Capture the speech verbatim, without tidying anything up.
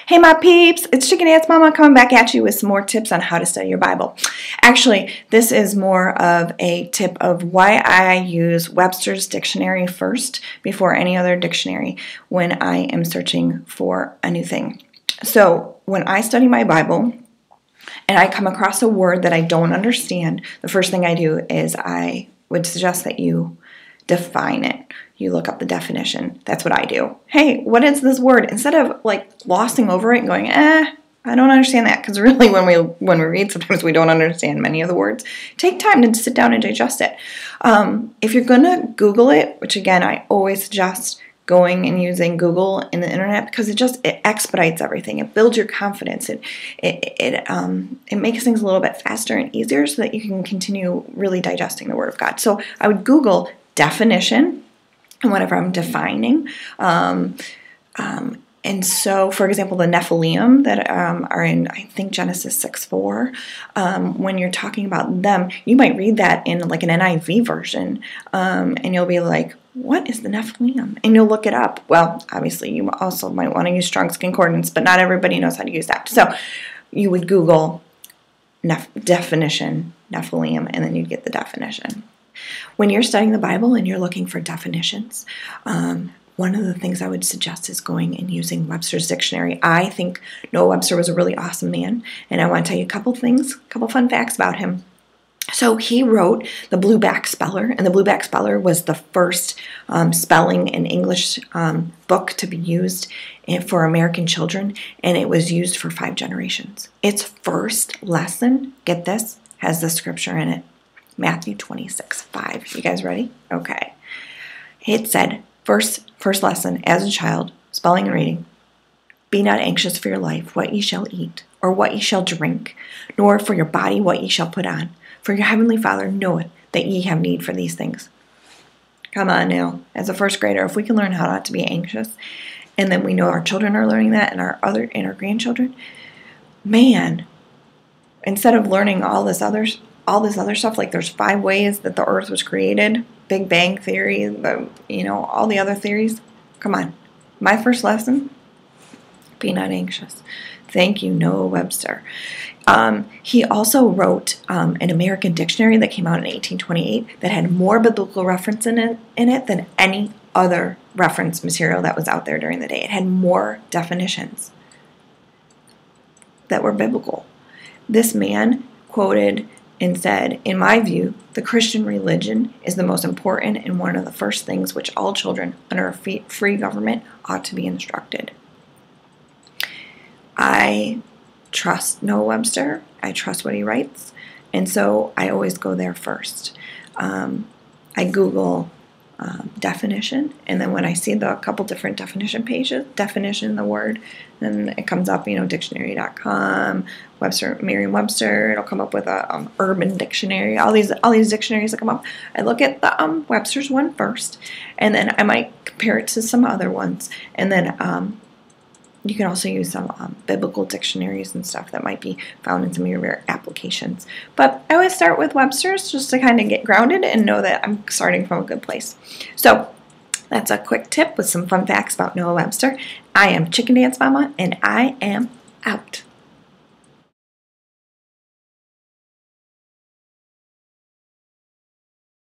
Hey my peeps, it's Chicken Dance Mama coming back at you with some more tips on how to study your Bible. Actually, this is more of a tip of why I use Webster's dictionary first before any other dictionary when I am searching for a new thing. So when I study my Bible and I come across a word that I don't understand, the first thing I do is I would suggest that you define it. You look up the definition. That's what I do. Hey, what is this word? Instead of like glossing over it and going, eh, I don't understand that. Because really when we when we read, sometimes we don't understand many of the words. Take time to sit down and digest it. Um, if you're going to Google it, which again, I always suggest going and using Google in the internet because it just it expedites everything. It builds your confidence. It it it um it makes things a little bit faster and easier so that you can continue really digesting the Word of God. So I would Google definition and whenever I'm defining. Um, um, and so, for example, the Nephilim that um, are in, I think, Genesis six four, um, when you're talking about them, you might read that in like an N I V version, um, and you'll be like, what is the Nephilim? And you'll look it up. Well, obviously, you also might want to use Strong's Concordance, but not everybody knows how to use that. So you would Google Neph- definition, Nephilim, and then you'd get the definition. When you're studying the Bible and you're looking for definitions, um, one of the things I would suggest is going and using Webster's dictionary. I think Noah Webster was a really awesome man, and I want to tell you a couple things, a couple fun facts about him. So he wrote the Blueback Speller, and the Blueback Speller was the first um, spelling and English um, book to be used for American children, and it was used for five generations. Its first lesson, get this, has the scripture in it. Matthew twenty-six five. You guys ready? Okay. It said, first, first lesson, as a child, spelling and reading, be not anxious for your life, what ye shall eat, or what ye shall drink, nor for your body what ye shall put on. For your heavenly Father knoweth that ye have need for these things. Come on now. As a first grader, if we can learn how not to be anxious, and then we know our children are learning that, and our other and our grandchildren, man, instead of learning all this other all this other stuff, like there's five ways that the earth was created, Big Bang Theory, the, you know, all the other theories. Come on. My first lesson, be not anxious. Thank you, Noah Webster. Um, he also wrote um, an American dictionary that came out in eighteen twenty-eight that had more biblical reference in it, in it than any other reference material that was out there during the day. It had more definitions that were biblical. This man quoted and said, in my view, the Christian religion is the most important and one of the first things which all children under a free government ought to be instructed. I trust Noah Webster. I trust what he writes. And so I always go there first. Um, I Google um, definition, and then when I see the couple different definition pages, definition, the word, then it comes up, you know, dictionary dot com, Webster, Merriam-Webster, it'll come up with a um, urban dictionary, all these all these dictionaries that come up. I look at the um, Webster's one first, and then I might compare it to some other ones, and then um, you can also use some um, biblical dictionaries and stuff that might be found in some of your applications. But I always start with Webster's just to kind of get grounded and know that I'm starting from a good place. So that's a quick tip with some fun facts about Noah Webster. I am Chicken Dance Mama, and I am out.